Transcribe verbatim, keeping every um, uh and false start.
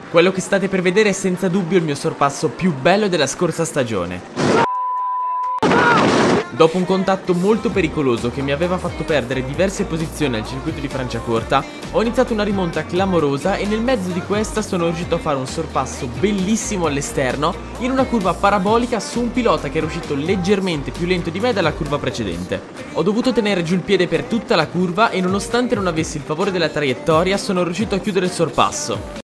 Quello che state per vedere è senza dubbio il mio sorpasso più bello della scorsa stagione. Dopo un contatto molto pericoloso che mi aveva fatto perdere diverse posizioni al circuito di Franciacorta, ho iniziato una rimonta clamorosa e nel mezzo di questa sono riuscito a fare un sorpasso bellissimo all'esterno in una curva parabolica su un pilota che era uscito leggermente più lento di me dalla curva precedente. Ho dovuto tenere giù il piede per tutta la curva e nonostante non avessi il favore della traiettoria sono riuscito a chiudere il sorpasso.